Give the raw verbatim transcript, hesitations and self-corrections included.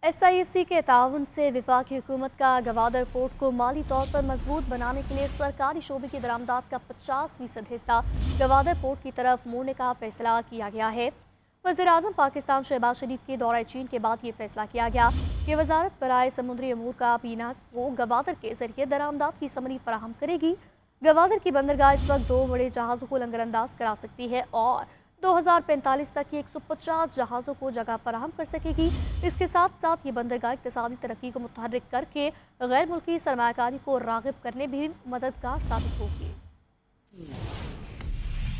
S I F C के ताउन से वफाकी हुकूमत का गवादर पोर्ट को माली तौर पर मजबूत बनाने के लिए सरकारी शोबे की दरामदात का पचास फीसद हिस्सा गवादर पोर्ट की तरफ मोड़ने का फैसला किया गया है। वज़ीर आज़म पाकिस्तान शहबाज शरीफ के दौरे चीन के बाद ये फैसला किया गया कि वजारत बराए समुद्री अमूर का बीना को गवादर के जरिए दरामदात की समरी फराहम करेगी। गवादर की बंदरगाह इस वक्त दो बड़े जहाज़ों को लंगरअंदाज करा सकती है और दो हज़ार पैंतालीस तक एक सौ पचास जहाज़ों को जगह फराहम कर सकेगी। इसके साथ साथ ये बंदरगाह इक़्तिसादी तरक्की को मुतहर्रिक करके गैर मुल्की सरमायाकारी को राग़िब करने भी मददगार साबित होगी।